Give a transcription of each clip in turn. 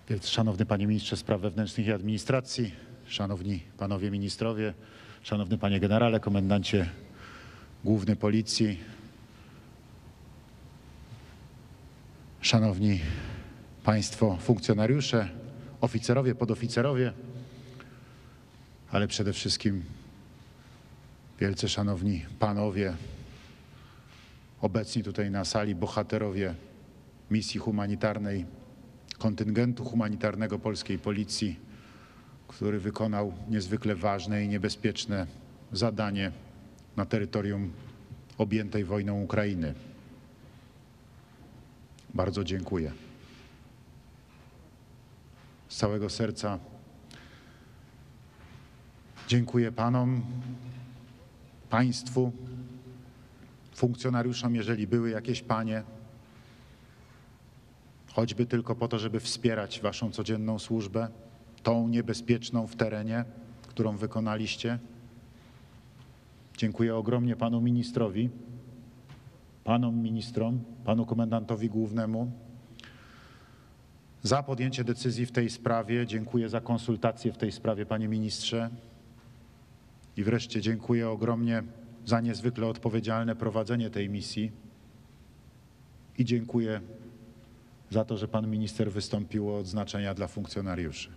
Szanowny Panie Ministrze Spraw Wewnętrznych i Administracji, Szanowni Panowie Ministrowie, Szanowny Panie Generale, Komendancie Główny Policji, Szanowni Państwo funkcjonariusze, oficerowie, podoficerowie, ale przede wszystkim wielce szanowni Panowie, obecni tutaj na sali bohaterowie misji humanitarnej, kontyngentu humanitarnego polskiej Policji, który wykonał niezwykle ważne i niebezpieczne zadanie na terytorium objętej wojną Ukrainy. Bardzo dziękuję. Z całego serca dziękuję Panom, Państwu, funkcjonariuszom, jeżeli były jakieś panie, choćby tylko po to, żeby wspierać Waszą codzienną służbę, tą niebezpieczną w terenie, którą wykonaliście. Dziękuję ogromnie Panu Ministrowi, Panom Ministrom, Panu Komendantowi Głównemu za podjęcie decyzji w tej sprawie. Dziękuję za konsultacje w tej sprawie, Panie Ministrze. I wreszcie dziękuję ogromnie za niezwykle odpowiedzialne prowadzenie tej misji i dziękuję za to, że Pan Minister wystąpił o odznaczenia dla funkcjonariuszy.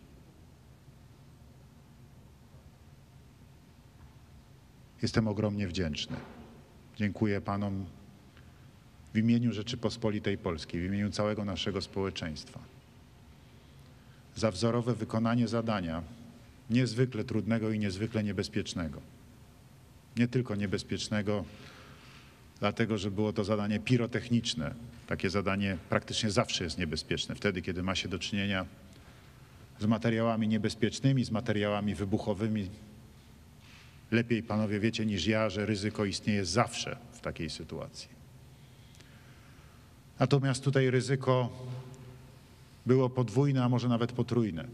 Jestem ogromnie wdzięczny. Dziękuję Panom w imieniu Rzeczypospolitej Polskiej, w imieniu całego naszego społeczeństwa za wzorowe wykonanie zadania niezwykle trudnego i niezwykle niebezpiecznego. Nie tylko niebezpiecznego, dlatego że było to zadanie pirotechniczne. Takie zadanie praktycznie zawsze jest niebezpieczne, wtedy kiedy ma się do czynienia z materiałami niebezpiecznymi, z materiałami wybuchowymi. Lepiej Panowie wiecie niż ja, że ryzyko istnieje zawsze w takiej sytuacji. Natomiast tutaj ryzyko było podwójne, a może nawet potrójne.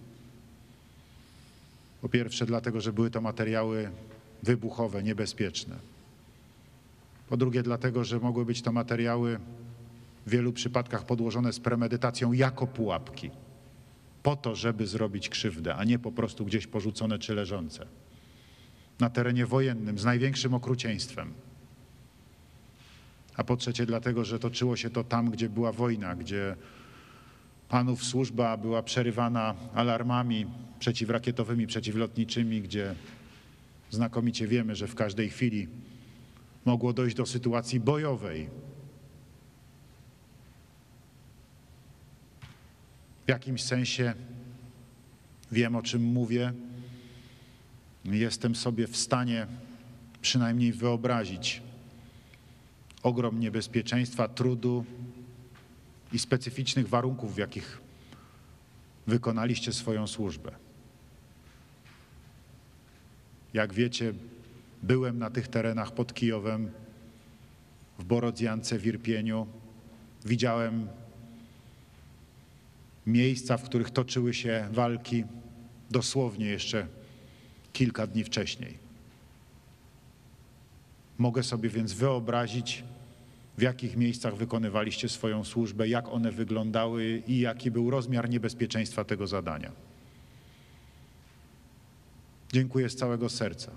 Po pierwsze dlatego, że były to materiały wybuchowe, niebezpieczne. Po drugie dlatego, że mogły być to materiały w wielu przypadkach podłożone z premedytacją jako pułapki, po to, żeby zrobić krzywdę, a nie po prostu gdzieś porzucone czy leżące. Na terenie wojennym z największym okrucieństwem. A po trzecie dlatego, że toczyło się to tam, gdzie była wojna, gdzie Panów służba była przerywana alarmami przeciwrakietowymi, przeciwlotniczymi, gdzie znakomicie wiemy, że w każdej chwili mogło dojść do sytuacji bojowej. W jakimś sensie wiem, o czym mówię. Jestem sobie w stanie przynajmniej wyobrazić ogrom niebezpieczeństwa, trudu i specyficznych warunków, w jakich wykonaliście swoją służbę. Jak wiecie, byłem na tych terenach pod Kijowem, w Borodziance, w Irpieniu. Widziałem miejsca, w których toczyły się walki dosłownie jeszcze kilka dni wcześniej. Mogę sobie więc wyobrazić, w jakich miejscach wykonywaliście swoją służbę, jak one wyglądały i jaki był rozmiar niebezpieczeństwa tego zadania. Dziękuję z całego serca.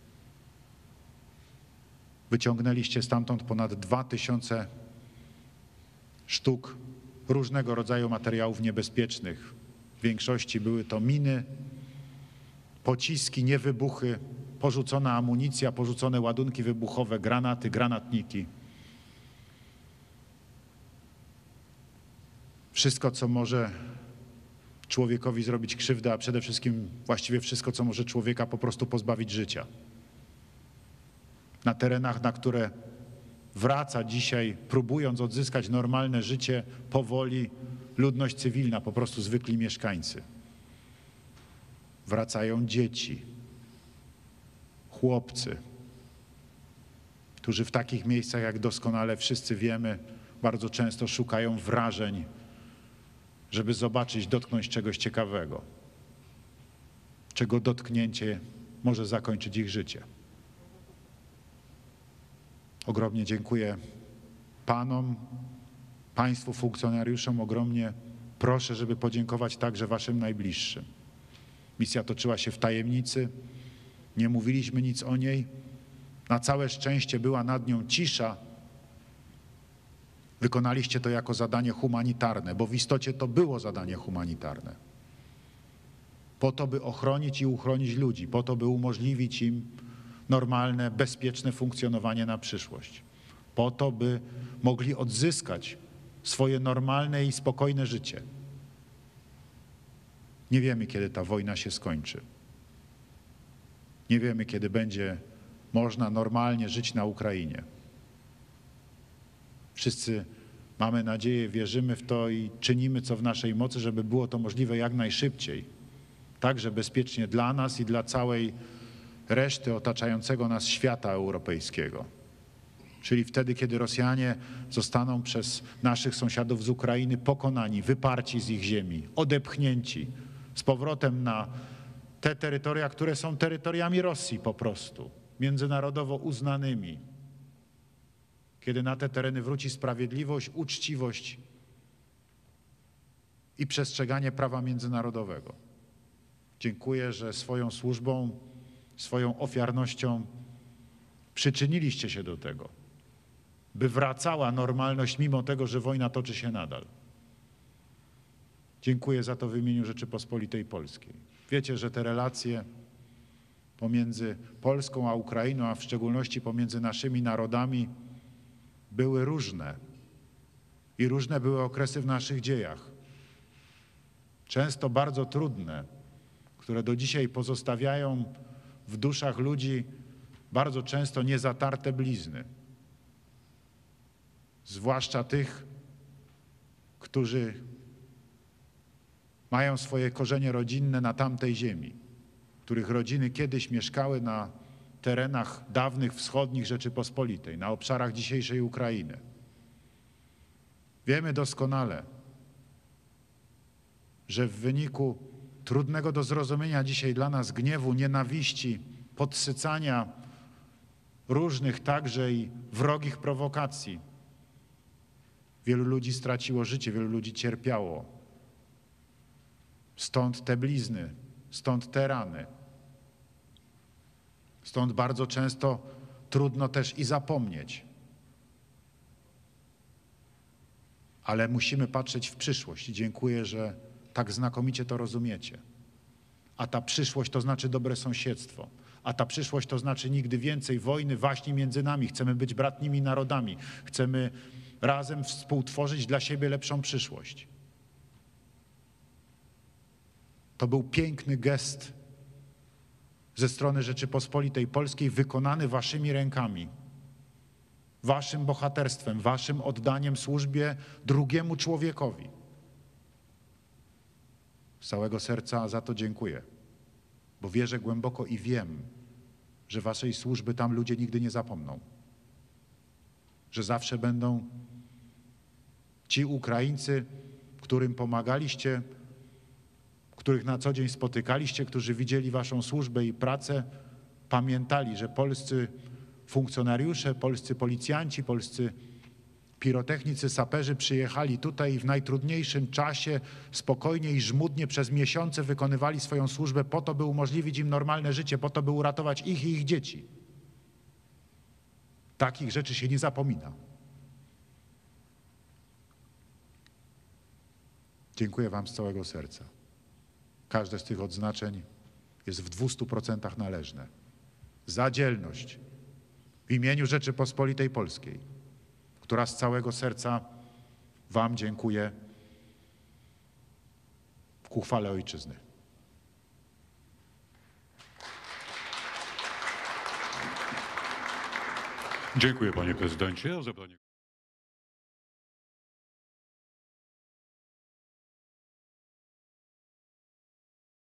Wyciągnęliście stamtąd ponad 2000 sztuk różnego rodzaju materiałów niebezpiecznych. W większości były to miny, pociski, niewybuchy, porzucona amunicja, porzucone ładunki wybuchowe, granaty, granatniki. Wszystko, co może człowiekowi zrobić krzywdę, a przede wszystkim właściwie wszystko, co może człowieka po prostu pozbawić życia. Na terenach, na które wraca dzisiaj, próbując odzyskać normalne życie, powoli ludność cywilna, po prostu zwykli mieszkańcy. Wracają dzieci, chłopcy, którzy w takich miejscach, jak doskonale wszyscy wiemy, bardzo często szukają wrażeń, żeby zobaczyć, dotknąć czegoś ciekawego, czego dotknięcie może zakończyć ich życie. Ogromnie dziękuję Panom, Państwu funkcjonariuszom, ogromnie Proszę, żeby podziękować także waszym najbliższym. Misja toczyła się w tajemnicy, nie mówiliśmy nic o niej. Na całe szczęście była nad nią cisza. Wykonaliście to jako zadanie humanitarne, bo w istocie to było zadanie humanitarne. Po to, by ochronić i uchronić ludzi, po to, by umożliwić im normalne, bezpieczne funkcjonowanie na przyszłość. Po to, by mogli odzyskać swoje normalne i spokojne życie. Nie wiemy, kiedy ta wojna się skończy. Nie wiemy, kiedy będzie można normalnie żyć na Ukrainie. Wszyscy mamy nadzieję, wierzymy w to i czynimy co w naszej mocy, żeby było to możliwe jak najszybciej. Także bezpiecznie dla nas i dla całej reszty otaczającego nas świata europejskiego. Czyli wtedy, kiedy Rosjanie zostaną przez naszych sąsiadów z Ukrainy pokonani, wyparci z ich ziemi, odepchnięci z powrotem na te terytoria, które są terytoriami Rosji po prostu, międzynarodowo uznanymi. Kiedy na te tereny wróci sprawiedliwość, uczciwość i przestrzeganie prawa międzynarodowego. Dziękuję, że swoją służbą, swoją ofiarnością przyczyniliście się do tego, by wracała normalność mimo tego, że wojna toczy się nadal. Dziękuję za to w imieniu Rzeczypospolitej Polskiej. Wiecie, że te relacje pomiędzy Polską a Ukrainą, a w szczególności pomiędzy naszymi narodami były różne i różne były okresy w naszych dziejach. Często bardzo trudne, które do dzisiaj pozostawiają w duszach ludzi bardzo często niezatarte blizny. Zwłaszcza tych, którzy mają swoje korzenie rodzinne na tamtej ziemi, których rodziny kiedyś mieszkały na terenach dawnych wschodnich Rzeczypospolitej, na obszarach dzisiejszej Ukrainy. Wiemy doskonale, że w wyniku trudnego do zrozumienia dzisiaj dla nas gniewu, nienawiści, podsycania różnych także i wrogich prowokacji, wielu ludzi straciło życie, wielu ludzi cierpiało. Stąd te blizny, stąd te rany. Stąd bardzo często trudno też i zapomnieć. Ale musimy patrzeć w przyszłość i dziękuję, że tak znakomicie to rozumiecie. A ta przyszłość to znaczy dobre sąsiedztwo. A ta przyszłość to znaczy nigdy więcej wojny, waśni między nami. Chcemy być bratnimi narodami. Chcemy razem współtworzyć dla siebie lepszą przyszłość. To był piękny gest ze strony Rzeczypospolitej Polskiej wykonany waszymi rękami, waszym bohaterstwem, waszym oddaniem służbie drugiemu człowiekowi. Z całego serca za to dziękuję, bo wierzę głęboko i wiem, że waszej służby tam ludzie nigdy nie zapomną, że zawsze będą ci Ukraińcy, którym pomagaliście, których na co dzień spotykaliście, którzy widzieli waszą służbę i pracę, pamiętali, że polscy funkcjonariusze, polscy policjanci, polscy pirotechnicy, saperzy przyjechali tutaj i w najtrudniejszym czasie spokojnie i żmudnie przez miesiące wykonywali swoją służbę po to, by umożliwić im normalne życie, po to, by uratować ich i ich dzieci. Takich rzeczy się nie zapomina. Dziękuję wam z całego serca. Każde z tych odznaczeń jest w 200% należne. Za dzielność w imieniu Rzeczypospolitej Polskiej, która z całego serca wam dziękuję ku chwale Ojczyzny. Dziękuję, panie prezydencie. O zabranie